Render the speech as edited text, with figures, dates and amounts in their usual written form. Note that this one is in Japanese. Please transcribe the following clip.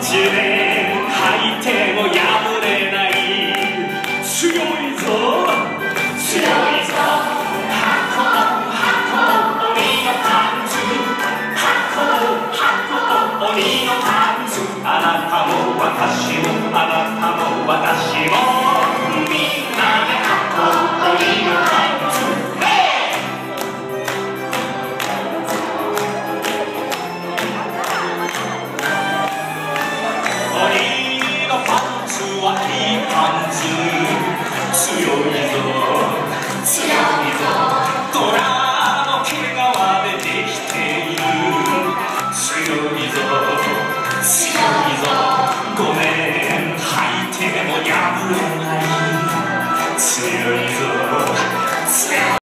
年吐いても破れない強いぞ強いぞ箱鬼のパンツ箱鬼のパンツあなたも私もあなた